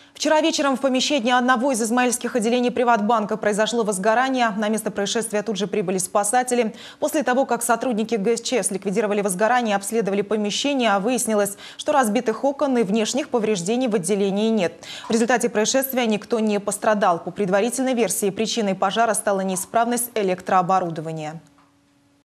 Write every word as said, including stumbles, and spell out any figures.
Вчера вечером в помещении одного из измаильских отделений Приватбанка произошло возгорание. На место происшествия тут же прибыли спасатели. После того, как сотрудники ГСЧС ликвидировали возгорание и обследовали помещение, выяснилось, что разбитых окон и внешних повреждений в отделении нет. В результате происшествия никто не пострадал. По предварительной версии, причиной пожара стала неисправность электрооборудования.